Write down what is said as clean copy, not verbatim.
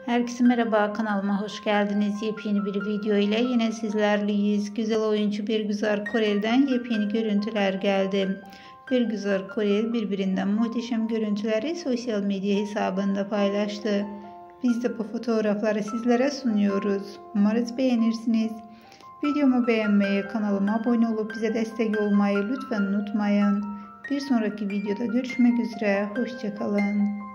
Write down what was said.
Herkese merhaba, kanalıma hoş geldiniz. Yepyeni bir video ile yine sizlerleyiz. Güzel oyuncu Birgüzar Korel'den yepyeni görüntüler geldi. Birgüzar Korel birbirinden muhteşem görüntüleri sosyal medya hesabında paylaştı. Biz de bu fotoğrafları sizlere sunuyoruz. Umarız beğenirsiniz. Videomu beğenmeyi, kanalıma abone olup bize destek olmayı lütfen unutmayın. Bir sonraki videoda görüşmek üzere. Hoşça kalın.